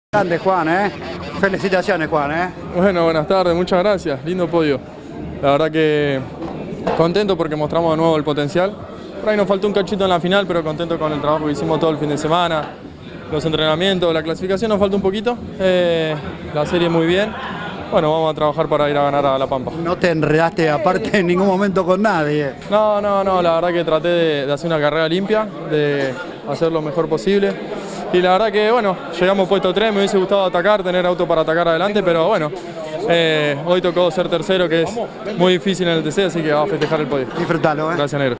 Grande Juan, felicitaciones Juan, Bueno, buenas tardes, muchas gracias, lindo podio. La verdad que contento porque mostramos de nuevo el potencial. Por ahí nos faltó un cachito en la final, pero contento con el trabajo que hicimos todo el fin de semana. Los entrenamientos, la clasificación nos falta un poquito, la serie muy bien. Bueno, vamos a trabajar para ir a ganar a La Pampa. No te enredaste aparte en ningún momento con nadie. No, la verdad que traté de hacer una carrera limpia, de hacer lo mejor posible. Y la verdad que, bueno, llegamos puesto 3, me hubiese gustado atacar, tener auto para atacar adelante, pero bueno, hoy tocó ser tercero, que es muy difícil en el TC, así que vamos a festejar el podio. Disfrutalo, Gracias, negro.